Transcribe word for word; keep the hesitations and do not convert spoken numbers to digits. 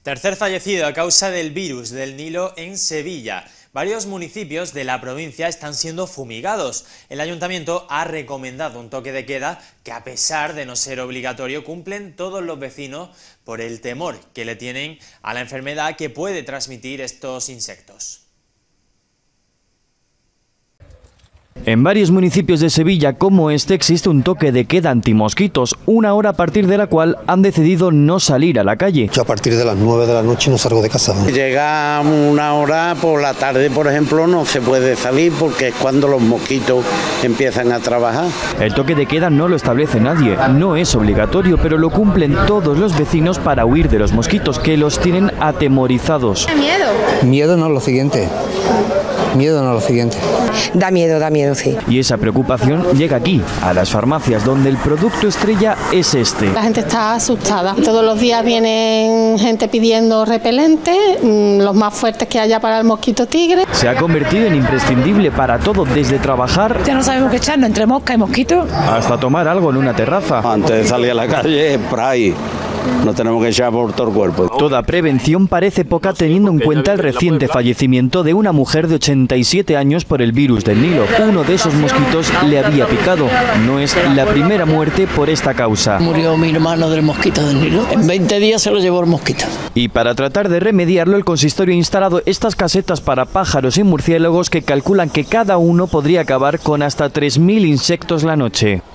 Tercer fallecido a causa del virus del Nilo en Sevilla. Varios municipios de la provincia están siendo fumigados. El ayuntamiento ha recomendado un toque de queda que, a pesar de no ser obligatorio, cumplen todos los vecinos por el temor que le tienen a la enfermedad que puede transmitir estos insectos. En varios municipios de Sevilla como este existe un toque de queda antimosquitos, una hora a partir de la cual han decidido no salir a la calle. Yo a partir de las nueve de la noche no salgo de casa. Llega una hora por la tarde, por ejemplo, no se puede salir porque es cuando los mosquitos empiezan a trabajar. El toque de queda no lo establece nadie, no es obligatorio, pero lo cumplen todos los vecinos para huir de los mosquitos, que los tienen atemorizados. ¿Miedo? Miedo no, lo siguiente. Miedo no, lo siguiente. Da miedo, da miedo, sí. Y esa preocupación llega aquí, a las farmacias, donde el producto estrella es este. La gente está asustada. Todos los días vienen gente pidiendo repelente, los más fuertes que haya para el mosquito tigre. Se ha convertido en imprescindible para todo, desde trabajar... Ya no sabemos qué echarnos, entre mosca y mosquito. ...hasta tomar algo en una terraza. Antes de salir a la calle, spray. No tenemos que echar por todo el cuerpo. Toda prevención parece poca teniendo en cuenta el reciente fallecimiento de una mujer de ochenta y siete años por el virus del Nilo. Uno de esos mosquitos le había picado. No es la primera muerte por esta causa. Murió mi hermano del mosquito del Nilo. En veinte días se lo llevó el mosquito. Y para tratar de remediarlo, el consistorio ha instalado estas casetas para pájaros y murciélagos que calculan que cada uno podría acabar con hasta tres mil insectos la noche.